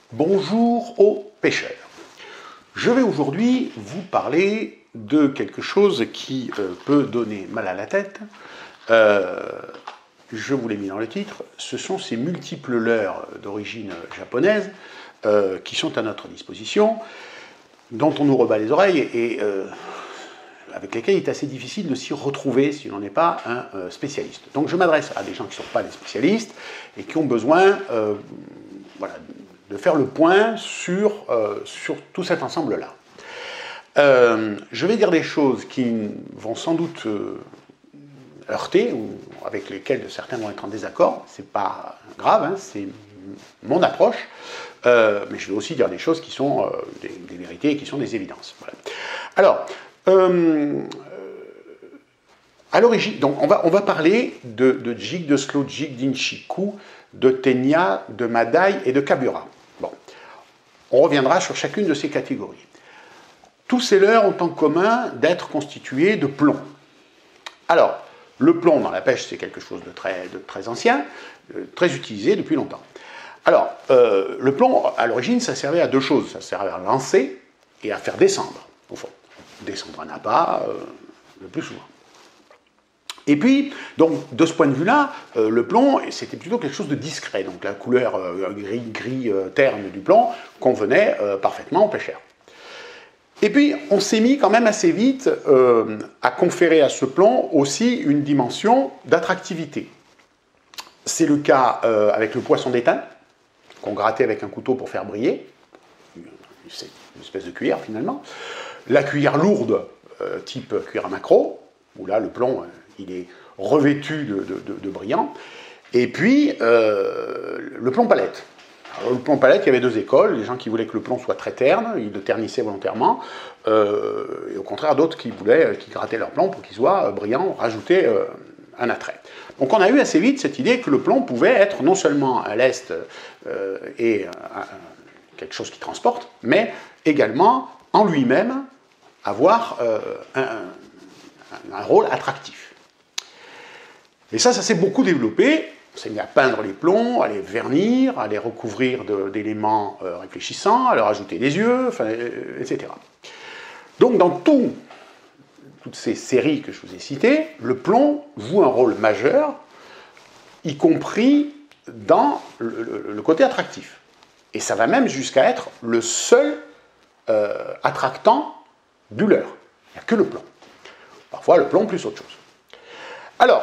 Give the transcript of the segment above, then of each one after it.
Bonjour aux pêcheurs. Je vais aujourd'hui vous parler de quelque chose qui peut donner mal à la tête. Je vous l'ai mis dans le titre. Ce sont ces multiples leurres d'origine japonaise qui sont à notre disposition, dont on nous rebat les oreilles et avec lesquels il est assez difficile de s'y retrouver si l'on n'est pas un spécialiste. Donc je m'adresse à des gens qui ne sont pas des spécialistes et qui ont besoin de faire le point sur tout cet ensemble-là. Je vais dire des choses qui vont sans doute heurter, ou avec lesquelles certains vont être en désaccord. C'est pas grave, hein, c'est mon approche. Mais je vais aussi dire des choses qui sont des vérités et qui sont des évidences. Voilà. Alors, à l'origine, donc on va parler de jig, de slow jig, d'inchiku, de tenya, de madai et de kabura. Bon, on reviendra sur chacune de ces catégories. Tous ces leurres ont en commun d'être constitués de plomb. Alors, le plomb dans la pêche, c'est quelque chose de très ancien, très utilisé depuis longtemps. Alors, le plomb, à l'origine, ça servait à deux choses. Ça servait à lancer et à faire descendre, au fond. Descendre un appât, le plus souvent. Et puis, donc, de ce point de vue-là, le plomb, c'était plutôt quelque chose de discret. Donc, la couleur gris terne du plomb convenait parfaitement aux pêcheurs. Et puis, on s'est mis quand même assez vite à conférer à ce plomb aussi une dimension d'attractivité. C'est le cas avec le poisson d'étain, qu'on grattait avec un couteau pour faire briller. C'est une espèce de cuillère, finalement. La cuillère lourde, type cuillère à maquereau, où là, le plomb, il est revêtu de brillant. Et puis, le plomb palette. Alors, le plomb palette, il y avait deux écoles. Les gens qui voulaient que le plomb soit très terne, ils le ternissaient volontairement. Et au contraire, d'autres qui grattaient leur plomb pour qu'il soit brillant, rajouter un attrait. Donc on a eu assez vite cette idée que le plomb pouvait être non seulement un lest et quelque chose qui transporte, mais également en lui-même avoir un rôle attractif. Et ça s'est beaucoup développé. On s'est mis à peindre les plombs, à les vernir, à les recouvrir d'éléments réfléchissants, à leur ajouter des yeux, etc. Donc dans toutes ces séries que je vous ai citées, le plomb joue un rôle majeur, y compris dans le côté attractif. Et ça va même jusqu'à être le seul attractant du leurre. Il n'y a que le plomb. Parfois le plomb plus autre chose. Alors,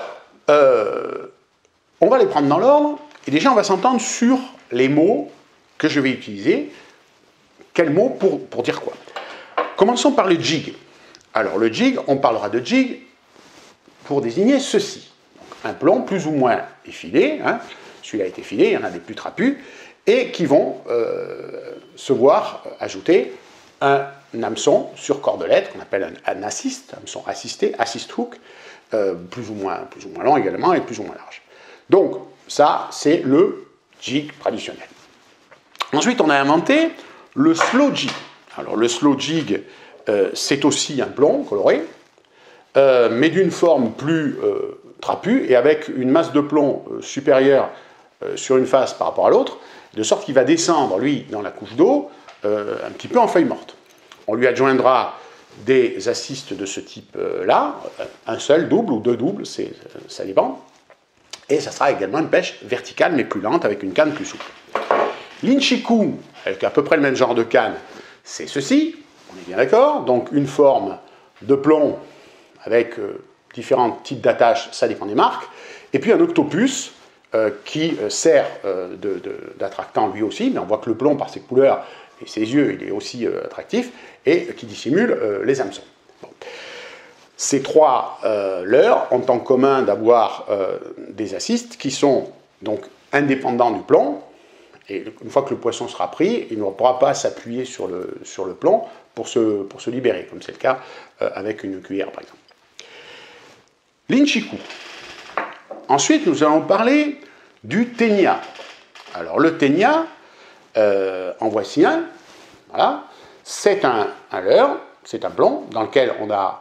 on va les prendre dans l'ordre, et déjà on va s'entendre sur les mots que je vais utiliser. Quels mots pour dire quoi? Commençons par le jig. Alors le jig, on parlera de jig pour désigner ceci. Donc, un plomb plus ou moins effilé, hein. Celui-là a été effilé, il y en a des plus trapus, et qui vont se voir ajouter un hameçon sur cordelette, qu'on appelle un assist, hameçon assisté, assist hook, plus ou moins long également, et plus ou moins large. Donc, ça, c'est le jig traditionnel. Ensuite, on a inventé le slow jig. Alors, le slow jig, c'est aussi un plomb coloré, mais d'une forme plus trapue, et avec une masse de plomb supérieure sur une face par rapport à l'autre, de sorte qu'il va descendre, lui, dans la couche d'eau, un petit peu en feuille morte. On lui adjoindra des assists de ce type-là, un seul, double ou deux doubles, ça dépend. Et ça sera également une pêche verticale, mais plus lente, avec une canne plus souple. L'inchiku, avec à peu près le même genre de canne, c'est ceci, on est bien d'accord. Donc une forme de plomb avec différents types d'attaches, ça dépend des marques. Et puis un octopus qui sert d'attractant lui aussi, mais on voit que le plomb, par ses couleurs et ses yeux, il est aussi attractif, et qui dissimule les hameçons. Bon. Ces trois leurres ont en commun d'avoir des assists qui sont donc indépendants du plomb, et une fois que le poisson sera pris, il ne pourra pas s'appuyer sur le plomb pour se libérer, comme c'est le cas avec une cuillère par exemple. L'inchiku. Ensuite, nous allons parler du tenya. Alors le tenya, en voici un, voilà. C'est un leurre, c'est un plomb dans lequel on a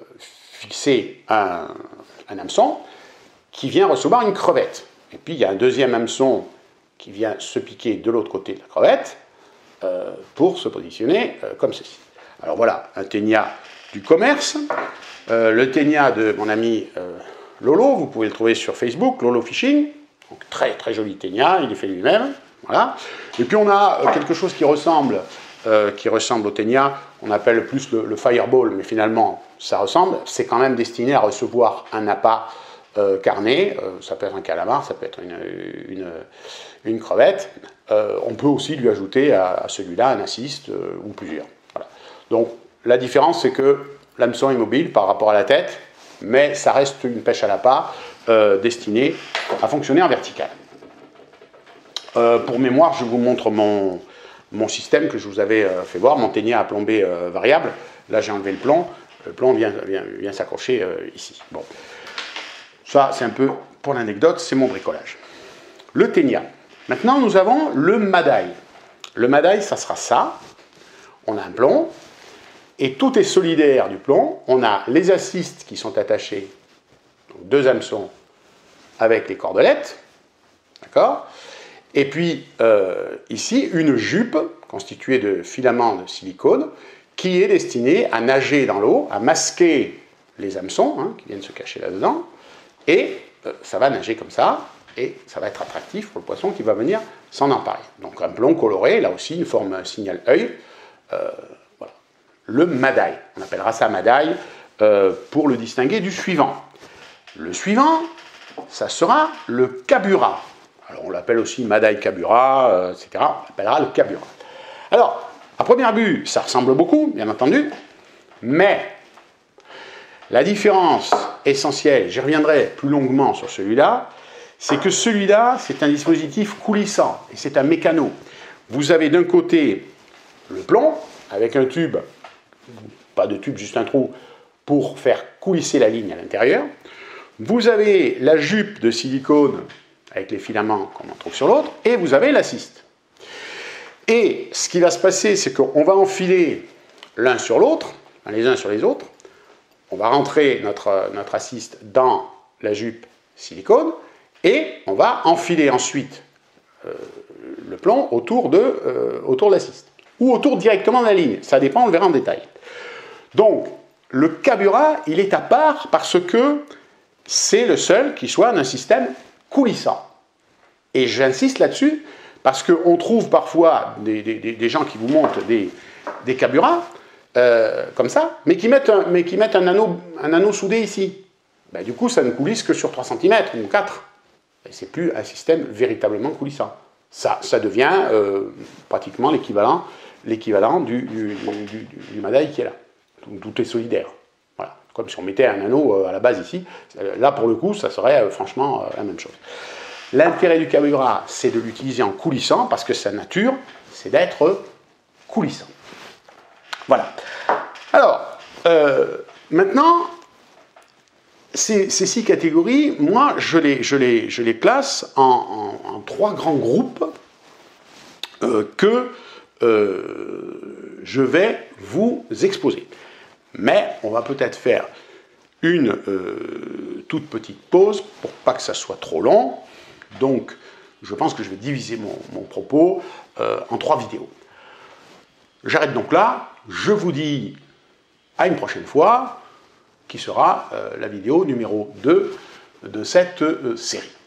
fixé un hameçon qui vient recevoir une crevette. Et puis il y a un deuxième hameçon qui vient se piquer de l'autre côté de la crevette, pour se positionner comme ceci. Alors voilà, un ténia du commerce. Le ténia de mon ami Lolo, vous pouvez le trouver sur Facebook, Lolo Fishing. Donc, très très joli ténia, il est fait lui-même. Voilà. Et puis on a quelque chose qui ressemble au ténia, on appelle plus le fireball, mais finalement ça ressemble. C'est quand même destiné à recevoir un appât carné, ça peut être un calamar, ça peut être une crevette. On peut aussi lui ajouter à celui-là un assist ou plusieurs. Voilà. Donc la différence, c'est que l'hameçon est mobile par rapport à la tête, mais ça reste une pêche à l'appât destinée à fonctionner en vertical. Pour mémoire, je vous montre mon système que je vous avais fait voir, mon ténia à plombée variable. Là, j'ai enlevé le plomb vient s'accrocher ici. Bon. Ça, c'est un peu pour l'anecdote, c'est mon bricolage. Le ténia. Maintenant, nous avons le madaï. Le madaï, ça sera ça. On a un plomb, et tout est solidaire du plomb. On a les assists qui sont attachés, donc 2 hameçons avec les cordelettes, d'accord. Et puis, ici, une jupe constituée de filaments de silicone qui est destinée à nager dans l'eau, à masquer les hameçons qui viennent se cacher là-dedans. Et ça va nager comme ça, et ça va être attractif pour le poisson qui va venir s'en emparer. Donc un plomb coloré, là aussi, une forme signal œil. Voilà. Le madaï, on appellera ça madaï pour le distinguer du suivant. Le suivant, ça sera le kabura. Alors on l'appelle aussi madaï kabura, etc. On l'appellera le kabura. Alors, à première vue, ça ressemble beaucoup, bien entendu, mais la différence essentielle, j'y reviendrai plus longuement sur celui-là, c'est que celui-là, c'est un dispositif coulissant, et c'est un mécano. Vous avez d'un côté le plomb, avec un tube, pas de tube, juste un trou, pour faire coulisser la ligne à l'intérieur. Vous avez la jupe de silicone, avec les filaments qu'on en trouve sur l'autre, et vous avez l'assist. Et ce qui va se passer, c'est qu'on va enfiler l'un sur l'autre, les uns sur les autres. On va rentrer notre assist dans la jupe silicone et on va enfiler ensuite le plomb autour de l'assist ou autour directement de la ligne. Ça dépend, on le verra en détail. Donc, le kabura, il est à part parce que c'est le seul qui soit d'un système coulissant. Et j'insiste là-dessus parce qu'on trouve parfois des gens qui vous montrent des kaburas comme ça, mais qui mettent un anneau soudé ici. Ben, du coup, ça ne coulisse que sur 3 cm ou 4. Et c'est plus un système véritablement coulissant. Ça devient pratiquement l'équivalent du madaï qui est là. Tout est solidaire. Voilà. Comme si on mettait un anneau à la base ici. Là, pour le coup, ça serait franchement la même chose. L'intérêt du kabura, c'est de l'utiliser en coulissant, parce que sa nature, c'est d'être coulissant. Voilà. Alors, maintenant, ces 6 catégories, moi, je les place en 3 grands groupes que je vais vous exposer. Mais on va peut-être faire une toute petite pause pour pas que ça soit trop long. Donc, je pense que je vais diviser mon propos en 3 vidéos. J'arrête donc là. Je vous dis à une prochaine fois, qui sera la vidéo numéro 2 de cette série.